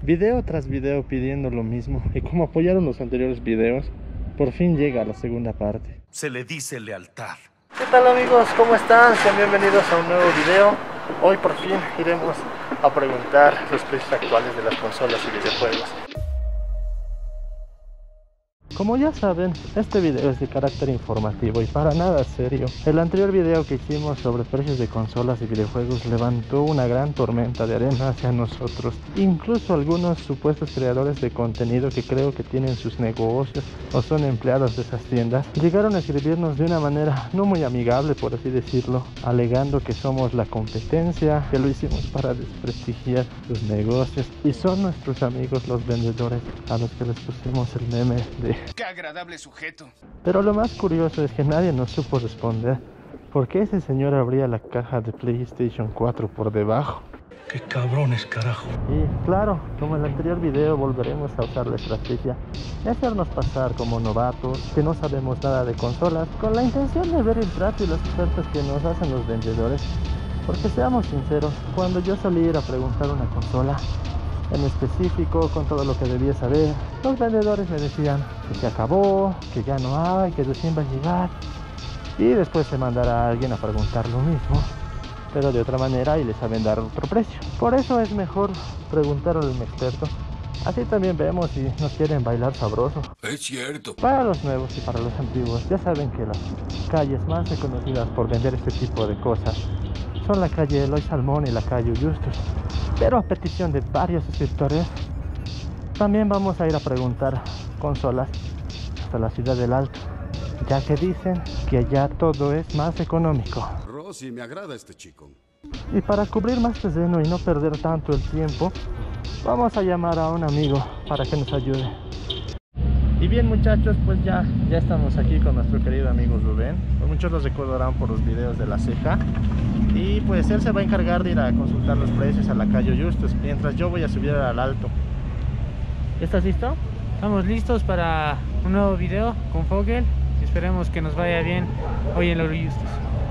Video tras video pidiendo lo mismo, y como apoyaron los anteriores videos, por fin llega la segunda parte. Se le dice lealtad. ¿Qué tal amigos? ¿Cómo están? Sean bienvenidos a un nuevo video. Hoy por fin iremos a preguntar los precios actuales de las consolas y videojuegos. Como ya saben, este video es de carácter informativo y para nada serio. El anterior video que hicimos sobre precios de consolas y videojuegos levantó una gran tormenta de arena hacia nosotros. Incluso algunos supuestos creadores de contenido que creo que tienen sus negocios o son empleados de esas tiendas, llegaron a escribirnos de una manera no muy amigable, por así decirlo, alegando que somos la competencia, que lo hicimos para desprestigiar sus negocios y son nuestros amigos los vendedores a los que les pusimos el meme de... ¡Qué agradable sujeto! Pero lo más curioso es que nadie nos supo responder por qué ese señor abría la caja de PlayStation 4 por debajo. ¡Qué cabrones, carajo! Y claro, como en el anterior video, volveremos a usar la estrategia de hacernos pasar como novatos, que no sabemos nada de consolas, con la intención de ver el trato y las ofertas que nos hacen los vendedores. Porque seamos sinceros, cuando yo solía ir a preguntar una consola en específico, con todo lo que debía saber, los vendedores me decían que se acabó, que ya no hay, que recién va a llegar, y después se mandará a alguien a preguntar lo mismo, pero de otra manera y le saben dar otro precio. Por eso es mejor preguntar al experto, así también vemos si nos quieren bailar sabroso. Es cierto. Para los nuevos y para los antiguos, ya saben que las calles más reconocidas por vender este tipo de cosas son la calle Eloy Salmón y la calle Justus. Pero a petición de varios suscriptores, también vamos a ir a preguntar consolas hasta la ciudad del Alto, ya que dicen que allá todo es más económico. Rosy, me agrada este chico. Y para cubrir más terreno y no perder tanto el tiempo, vamos a llamar a un amigo para que nos ayude. Y bien muchachos, pues ya estamos aquí con nuestro querido amigo Rubén. Pues muchos los recordarán por los videos de la ceja. Y pues él se va a encargar de ir a consultar los precios a la calle Justus, mientras yo voy a subir al Alto. ¿Estás listo? Estamos listos para un nuevo video con Fogel. Esperemos que nos vaya bien hoy en Loro Justus.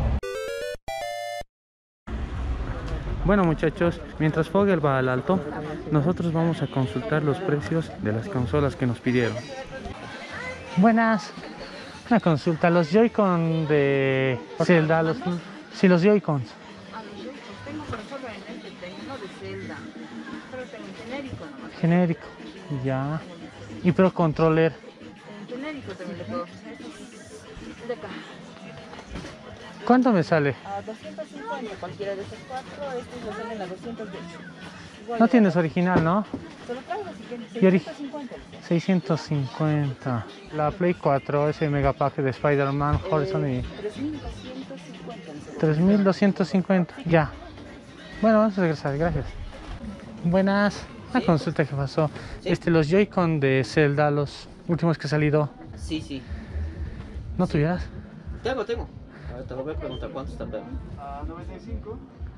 Bueno muchachos, mientras Fogel va al Alto, nosotros vamos a consultar los precios de las consolas que nos pidieron. Buenas, una consulta, los Joy-Con de Zelda, los Joy-Cons. Tengo, pero solo en este tengo, no de Zelda. Solo tengo en genérico nomás. Genérico, ya. Y Pro Controller. En genérico también le puedo ofrecer. Es de acá. ¿Cuánto me sale? A 250 cualquiera de esos cuatro. Estos lo salen a 210. Igual No de tienes acá. original, ¿no? Se lo traigo si quieren. Y 650. 650. La Play 4, ese megapack de Spider-Man, Horizon y... 3250. 3250, ya. Bueno, vamos a regresar, gracias. Buenas, una consulta que pasó. Sí. Los Joy-Con de Zelda, los últimos que han salido, Sí. ¿no tuvieras? Tengo. A ver, te lo voy a preguntar cuánto está, pero. 95.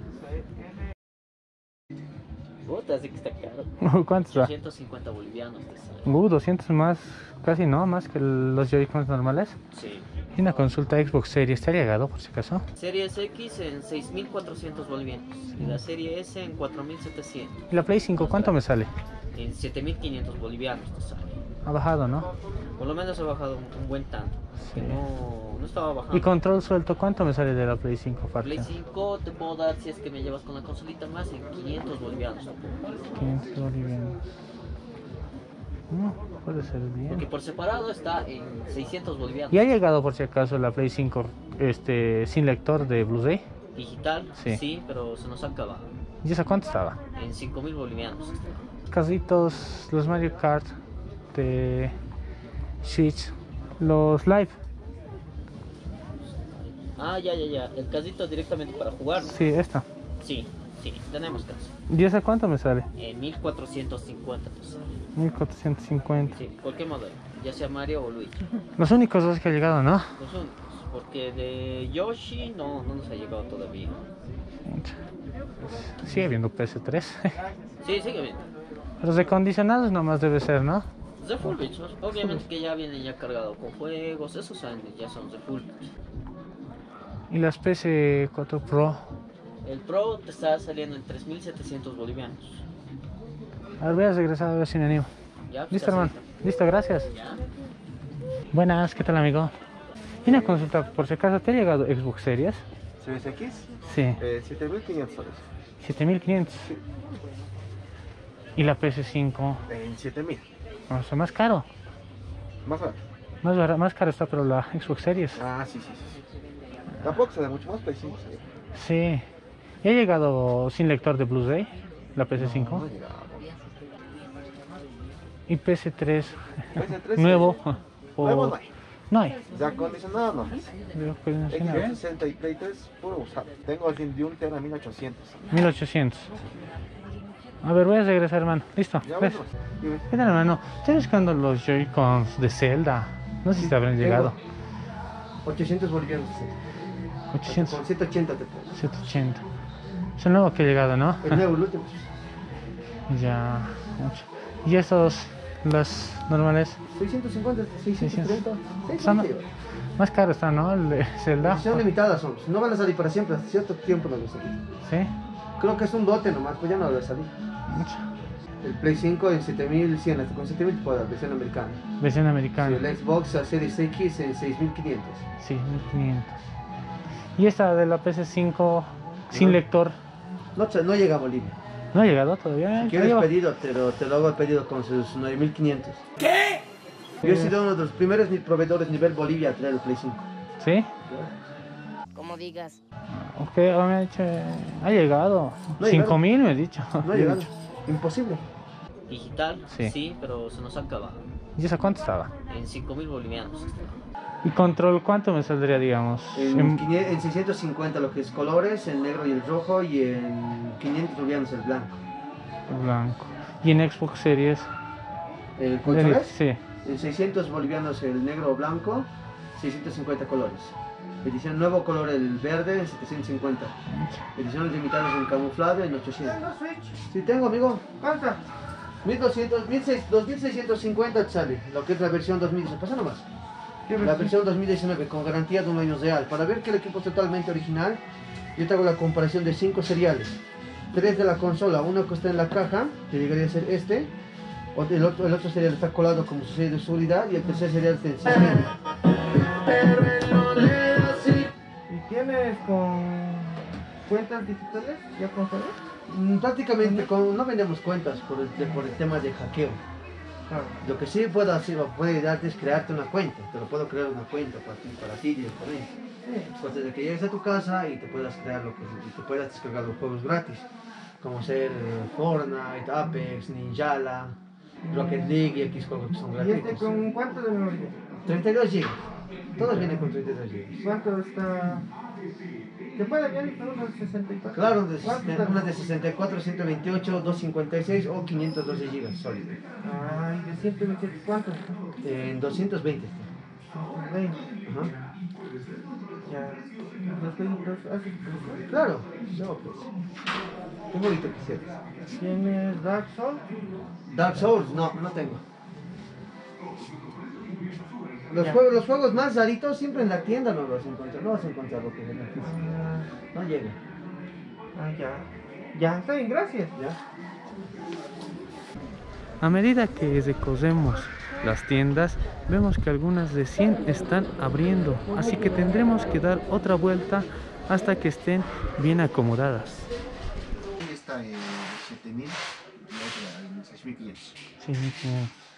Puta, así que está caro. ¿Cuánto está? 250 bolivianos te sale. 200 más, casi no, más que los Joy-Cons normales. Sí. Y una consulta Xbox Series, ¿está llegado por si acaso? Series X en 6.400 bolivianos. Y la serie S en 4.700. ¿Y la Play 5 cuánto me sale? En 7.500 bolivianos te sale. Ha bajado, ¿no? Por lo menos ha bajado un buen tanto. Que no estaba bajando. ¿Y control suelto cuánto me sale de la Play 5 aparte? Play 5 te puedo dar, si es que me llevas con la consolita más, en 500 bolivianos. 500 bolivianos. No, puede ser bien. Porque por separado está en 600 bolivianos. ¿Y ha llegado por si acaso la Play 5 sin lector de Blu-ray? Digital, Sí. sí, pero se nos acaba. ¿Y esa cuánto estaba? En 5.000 bolivianos. Casitos, los Mario Kart de Switch, los Live. Ah, ya. El casito directamente para jugar. Sí, esta. Sí, tenemos caso. ¿Y esa cuánto me sale? En 1450 te sale. 1450. Sí, cualquier modelo, ya sea Mario o Luigi. Los únicos dos que han llegado, ¿no? Los únicos, porque de Yoshi no nos ha llegado todavía. Sigue habiendo PS3. Sí, sigue bien. Los recondicionados nomás debe ser, ¿no? De full pitch, ¿no? Obviamente que ya vienen ya cargados con juegos, esos ya son de full pitch. Y las PS4 Pro. El Pro te está saliendo en 3.700 bolivianos. A ver, voy a regresar a ver si me animo. Ya, pues, Listo, hermano. casita. Listo, gracias. Ya. Buenas, ¿qué tal, amigo? Y una consulta, por si acaso, ¿te ha llegado Xbox Series? ¿Series X? Sí. 7.500 soles. 7.500. ¿Y la PS5? En 7.000. O sea, más caro. Más barato. Más caro está, pero la Xbox Series. Ah, sí. Tampoco se da mucho más, pero sí. Sí. ¿Y ha llegado sin lector de Blu-ray? La PS5. No ha llegado. ¿Y PS3? PS3 ¿Nuevo? sí. Nuevo no hay. No hay. De acondicionado no. X60. X60 y Play 3 puro usado. Tengo el de 1 tera 1800. 1800. A ver, voy a regresar, hermano. Listo. Ya ¿Ves? vamos. Dime. ¿Qué tal, hermano? Estoy buscando los Joy-Cons de Zelda. No sé si te habrán llegado. 800 bolivianos. 800. Con 180 te pongo. 180. Es el nuevo que ha llegado, ¿no? El nuevo, el último. Ya. ¿Y estos, los normales? 650, 630. Son más caros están, ¿no? El de Zelda. Son limitadas, son. No van a salir para siempre. Hasta cierto tiempo no van a salir. ¿Sí? Creo que es un dote nomás, pues ya no va a salir. El Play 5 en 7100, hasta con 7000 puede dar, versión americana. Versión americana. Sí, el Xbox a Series X en 6500. Sí, 1500. ¿Y esta de la PS5 sin lector? No llega a Bolivia. ¿No ha llegado todavía? Si quieres pedido, te lo hago el pedido con sus 9500. ¿Qué? Yo he sido uno de los primeros proveedores nivel Bolivia a traer el Play 5. ¿Sí? Como digas. Ok, me ha dicho, ha llegado. No ha 5000 me ha dicho. No ha llegado. Imposible. Digital, Sí. sí, pero se nos acaba. ¿Y esa cuánto estaba? En 5.000 bolivianos. ¿Y control cuánto me saldría, digamos? En 650 lo que es colores, el negro y el rojo, y en 500 bolivianos el blanco. Blanco. ¿Y en Xbox Series? ¿El colores? Sí. En 600 bolivianos el negro o blanco, 650 colores. Edición nuevo color el verde en 750. Ediciones limitadas en camuflado en 800. Sí tengo, amigo. ¿Cuánto? 2650 te sale, lo que es la versión 2019. Pasa nomás. La versión 2019 con garantía de un año real. Para ver que el equipo es totalmente original, yo te hago la comparación de 5 seriales. 3 de la consola, uno que está en la caja, que llegaría a ser este. El otro serial está colado como su serie de seguridad y el tercer serial está en sistema. ¿Y tienes con cuentas digitales ya consolas? Prácticamente no vendemos cuentas por el tema de hackeo. Lo que sí puedo darte es crearte una cuenta. Te lo puedo crear una cuenta para ti directamente. Entonces, de que llegues a tu casa y te puedas crear y te puedas descargar los juegos gratis, como ser Fortnite, Apex, Ninjala, Rocket League y X juegos que son ¿Y gratuitos. este con cuánto de memoria? 32 GB. Todos vienen con 32 GB. ¿Cuánto está? ¿Te puede venir con unos 64? Claro, ¿Cuánto está? unas de 64, 128, 256 o 512 GB sólido. Ay, de 127, ¿cuánto? En 220 está. 20. Ajá. Ya. ¿Los jueguitos haces? Claro, no, pues. Qué bonito que hicieras. ¿Tienes Dark Souls? Dark Souls, no tengo. Los juegos más raritos siempre en la tienda no los encuentras. No vas a encontrar lo que es en la tienda. No llega. Ah, ya. Ya, está bien, gracias. ¿Ya? A medida que recorremos las tiendas, vemos que algunas recién están abriendo, así que tendremos que dar otra vuelta hasta que estén bien acomodadas. Esta en 7000 y otra en 6500. Sí, sí.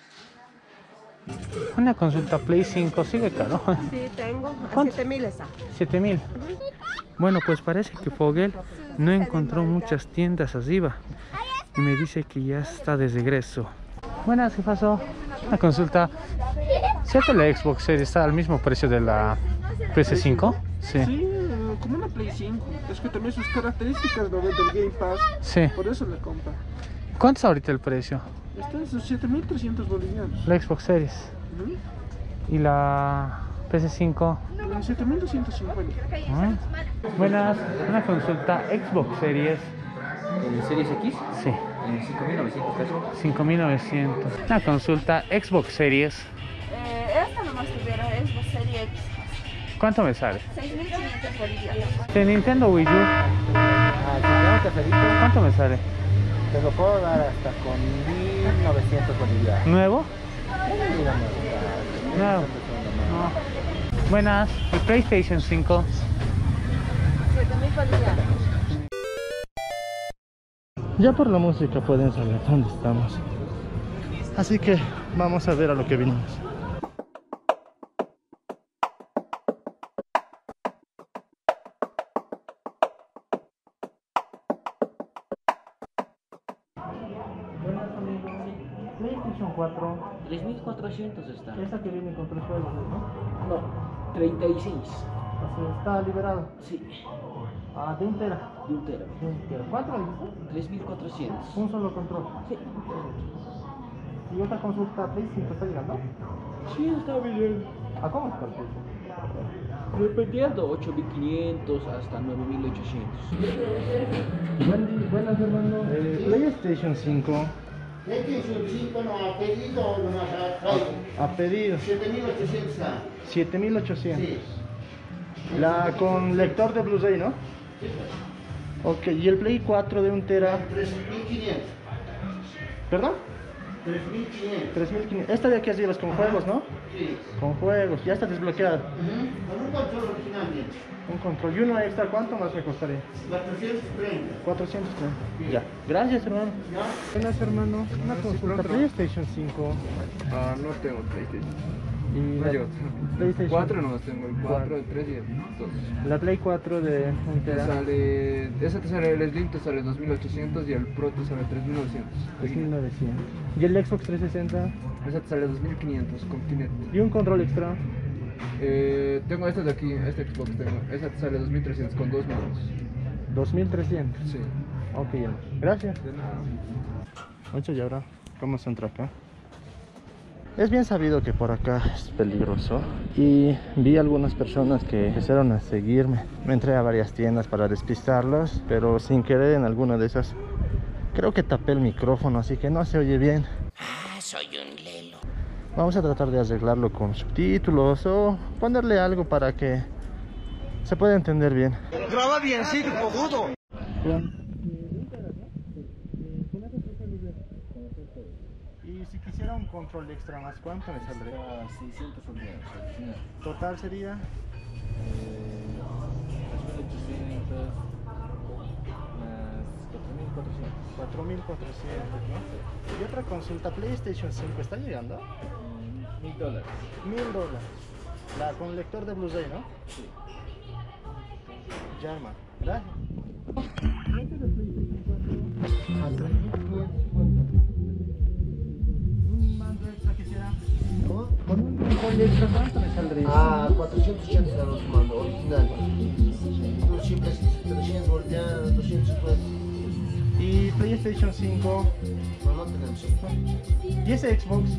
Una consulta Play 5 sigue caro. Sí, tengo. A ¿Cuánto? 7000 está. 7000. Bueno, pues parece que Fogel no encontró muchas tiendas arriba y me dice que ya está de regreso. Buenas, ¿qué pasó? Una consulta. ¿Cierto la Xbox Series está al mismo precio de la PS5? Sí. Sí, como una Play 5. Es que también sus características lo ven del Game Pass. Sí. Por eso le compra. ¿Cuánto es ahorita el precio? Está en sus 7.300 bolivianos. La Xbox Series. ¿Y la PS5? En 7.250. Buenas, una consulta Xbox Series. ¿El Series X? Sí. En 5.900 pesos. 5.900. Una consulta Xbox Series. Esta nomás tuviera Xbox Series X. ¿Cuánto me sale? 6.500 bolivianos. De Nintendo Wii U. ¿Cuánto me sale? Te lo puedo dar hasta con 1900 bolivianos. ¿Nuevo? Nuevo. No. Buenas, el PlayStation 5. Ya por la música pueden saber dónde estamos. Así que vamos a ver a lo que vinimos. PlayStation 4. 3400 está. Esa que viene con 3 juegos, ¿no? No, 36. Está liberado. Sí. Ah, de 1 tera. De 1 tera. ¿Cuánto le dijiste? 3400. Un solo control. Sí. ¿Y otra consulta Play 5 está llegando? Sí, está bien. ¿A cómo está el precio? Dependiendo, 8500 hasta 9800. Buenas, hermano. PlayStation 5. PlayStation 5 no ha pedido o no ha pedido. 7800. 7800. Sí. La con lector de Blu-ray, ¿no? Sí. Ok, y el Play 4 de 1 tera. 3500. ¿Perdón? 3500. 3500. Esta de aquí arriba es con juegos, ¿no? Sí. Con juegos, ya está desbloqueada. Con un control original bien. Un control. ¿Y uno extra cuánto más me costaría? 430. 430. Sí. Ya. Gracias, hermano. ¿Ya? Buenas, hermano. Una consulta. PlayStation 5. No tengo PlayStation. Y No llevo. PlayStation 4 nomás tengo, el 4, el 3 y el 2. La Play 4 de 1 tera. Esa te sale, el Slim te sale 2800 y el Pro te sale 3900. 3900. ¿Y el Xbox 360? Esa te sale 2500 con Kinect. ¿Y un control extra? Tengo esta de aquí, este Xbox tengo. Esa te sale 2300 con 2 modos. 2300. Sí. Ok, hermano. Gracias. De nada. Ocho, y ahora, ¿cómo se entra acá? Es bien sabido que por acá es peligroso y vi algunas personas que empezaron a seguirme. Me entré a varias tiendas para despistarlos, pero sin querer en alguna de esas creo que tapé el micrófono, así que no se oye bien. Soy un lelo. Vamos a tratar de arreglarlo con subtítulos o ponerle algo para que se pueda entender bien. Graba bien, sí, cojudo. Y si quisiera un control extra más, ¿cuánto me saldría? 600 bolivianos. Total sería 3800 más 4400. 4400, ¿no? Y otra consulta, PlayStation 5 está llegando. $1000. $1000. La con lector de Blu-ray, ¿no? Sí. Ya, hermano. Gracias. Un mando extra quisiera. Con un control extra, ¿cuánto me saldría? 480 los mando original. Los simples 300 bolivianos, 250. Y PlayStation 5. No tenemos. ¿Y ese Xbox?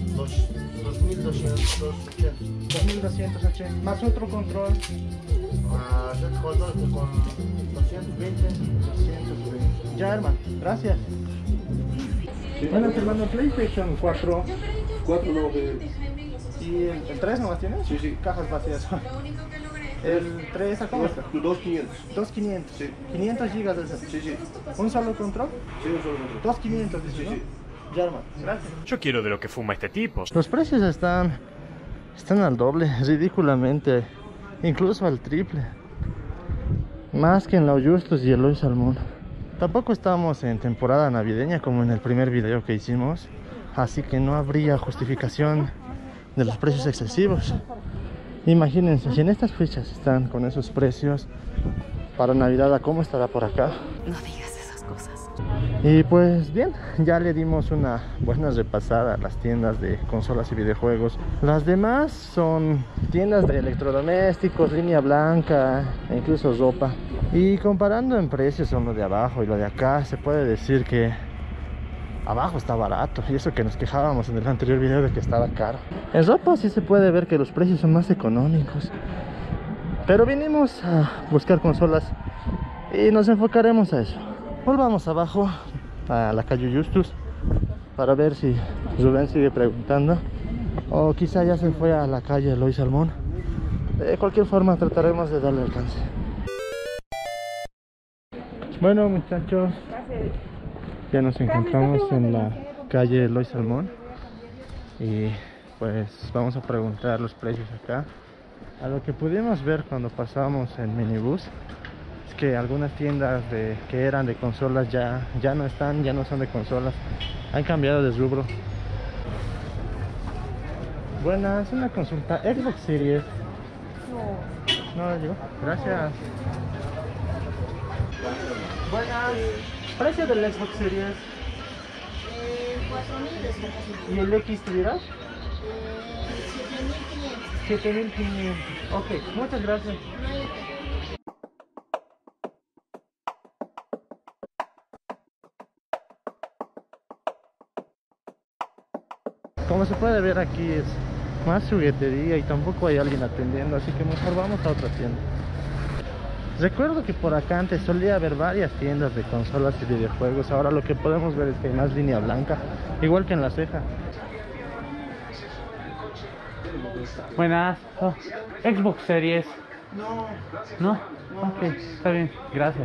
2280. Más otro control. Con 220. Ya, hermano. Gracias. Buenas, hermano. PlayStation 4. 4 no, ¿Y el 3 nomás tienes? Sí, sí. Cajas vacías. El 3, ¿a cómo está? 2500. 2500. Sí. 500 gigas de ese. Sí, sí. ¿Un solo control? Sí, un solo control. 2500, dices, Sí, ¿no? sí. Ya, hermano. Gracias. Yo quiero de lo que fuma este tipo. Los precios están al doble, ridículamente, incluso al triple. Más que en la Justus y Eloy Salmón. Tampoco estamos en temporada navideña como en el primer video que hicimos, así que no habría justificación de los precios excesivos. Imagínense, si en estas fechas están con esos precios para Navidad, ¿a cómo estará por acá? No digas esas cosas. Y pues bien, ya le dimos una buena repasada a las tiendas de consolas y videojuegos. Las demás son tiendas de electrodomésticos, línea blanca e incluso ropa. Y comparando en precios con lo de abajo y lo de acá, se puede decir que abajo está barato. Y eso que nos quejábamos en el anterior video de que estaba caro. En ropa sí se puede ver que los precios son más económicos. Pero vinimos a buscar consolas y nos enfocaremos a eso. Volvamos abajo a la calle Justus para ver si Rubén sigue preguntando o quizá ya se fue a la calle Eloy Salmón. De cualquier forma trataremos de darle alcance. Bueno, muchachos, Ya nos encontramos en la calle Eloy Salmón y pues vamos a preguntar los precios acá. A lo que pudimos ver cuando pasamos en minibús es que algunas tiendas que eran de consolas ya no están, ya no son de consolas, han cambiado de rubro. Buenas, una consulta. Xbox Series. No llegó. Gracias. Buenas. ¿Precio del Xbox Series? 4.000 ¿Y el X tuvieras? 7.500. 7.500. Ok, muchas gracias. Como se puede ver, aquí es más juguetería y tampoco hay alguien atendiendo, así que mejor vamos a otra tienda. Recuerdo que por acá antes solía haber varias tiendas de consolas y videojuegos. Ahora lo que podemos ver es que hay más línea blanca, igual que en La Ceja. Buenas. Oh, Xbox Series. No. Ok, está bien. Gracias.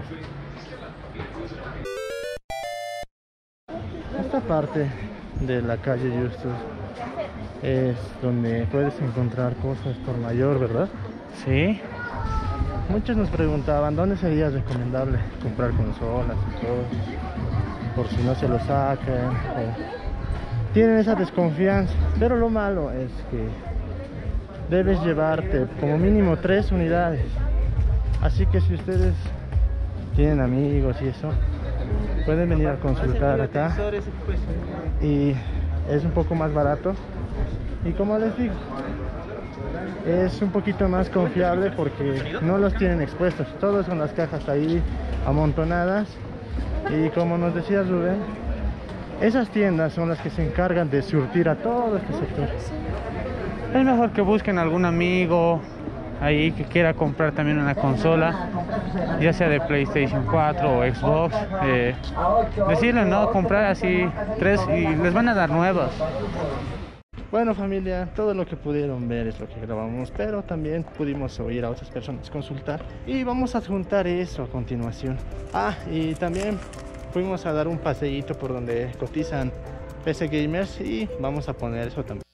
Esta parte de la calle Justus es donde puedes encontrar cosas por mayor, ¿verdad? Sí. Muchos nos preguntaban dónde sería recomendable comprar consolas y todo, por si no se lo sacan o tienen esa desconfianza. Pero lo malo es que debes llevarte como mínimo 3 unidades. Así que si ustedes tienen amigos y eso, pueden venir a consultar acá y es un poco más barato. Y como les digo, es un poquito más confiable porque no los tienen expuestos. Todos son las cajas ahí amontonadas. Y como nos decía Rubén, esas tiendas son las que se encargan de surtir a todo este sector. Es mejor que busquen algún amigo ahí que quiera comprar también una consola, ya sea de PlayStation 4 o Xbox. Decirle, no, comprar así 3 y les van a dar nuevas. Bueno, familia, todo lo que pudieron ver es lo que grabamos, pero también pudimos oír a otras personas consultar y vamos a adjuntar eso a continuación. Y también fuimos a dar un paseíto por donde cotizan PC Gamers y vamos a poner eso también.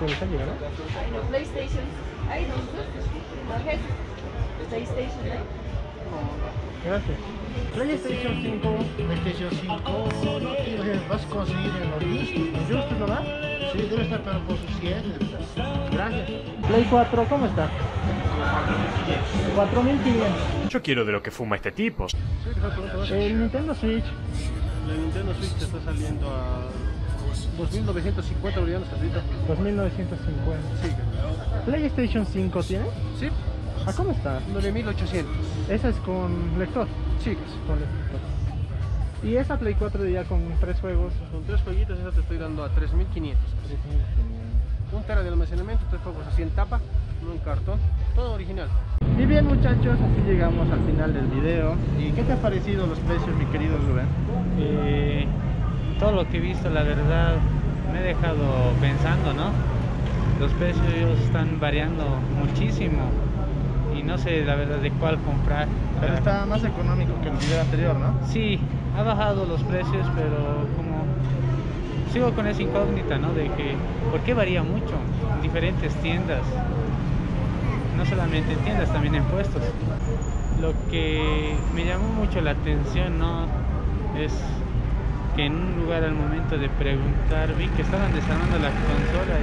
actualizar llega, ¿no? Hay los PlayStation. Hay los tarjetas. PlayStation, ¿eh? Gracias. PlayStation 5. PlayStation 5 vas a conseguir en los justos. ¿Justo no va? Sí, debe estar pero por sus 100. Gracias. Play 4, ¿cómo está? 4.500. Yo quiero de lo que fuma este tipo. El Nintendo Switch. La Nintendo Switch te está saliendo a 2.950 bolivianos, casita. 2.950. Sí. PlayStation 5 tiene. Sí. ¿A cómo está? 9.800. Esa es con lector. Sí. Con lector. Y esa Play 4 ya con 3 juegos. Con 3 jueguitos, esa te estoy dando a 3.500. 1 tera de almacenamiento, 3 juegos así en tapa, no en cartón, todo original. Y bien muchachos, así llegamos al final del video. ¿Y qué te ha parecido los precios, mi querido Rubén? Todo lo que he visto, la verdad, me he dejado pensando, ¿no? Los precios están variando muchísimo y no sé la verdad de cuál comprar. Pero está más económico que el video anterior, ¿no? Sí, ha bajado los precios, pero como sigo con esa incógnita, ¿no? De que, ¿por qué varía mucho en diferentes tiendas? No solamente en tiendas, también en puestos. Lo que me llamó mucho la atención, ¿no? Es que en un lugar al momento de preguntar vi que estaban desarmando la consola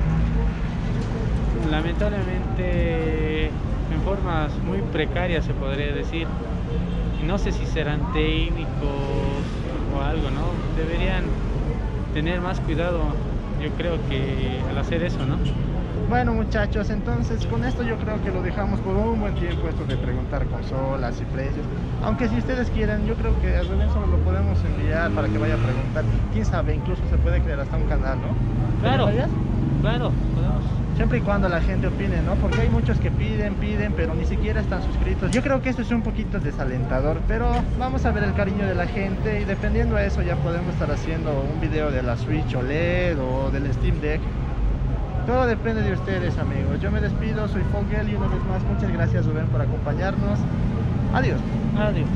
lamentablemente en formas muy precarias, se podría decir. No sé si serán técnicos o algo, ¿no? Deberían tener más cuidado, yo creo, que al hacer eso, ¿no? Bueno muchachos, entonces con esto yo creo que lo dejamos por un buen tiempo, esto de preguntar consolas y precios. Aunque si ustedes quieren, yo creo que al revés solo lo podemos enviar para que vaya a preguntar. Quién sabe, incluso se puede crear hasta un canal, ¿no? Claro, claro, podemos. Siempre y cuando la gente opine, ¿no? Porque hay muchos que piden, pero ni siquiera están suscritos. Yo creo que esto es un poquito desalentador, pero vamos a ver el cariño de la gente y dependiendo a eso ya podemos estar haciendo un video de la Switch OLED o del Steam Deck. Todo depende de ustedes, amigos. Yo me despido, soy Fogel y una vez más muchas gracias, Rubén, por acompañarnos. Adiós. Adiós.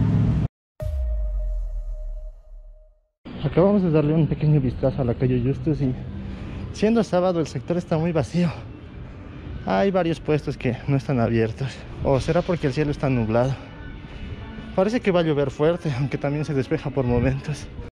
Acabamos de darle un pequeño vistazo a la calle Justus y siendo sábado el sector está muy vacío. Hay varios puestos que no están abiertos. ¿O será porque el cielo está nublado? Parece que va a llover fuerte, aunque también se despeja por momentos.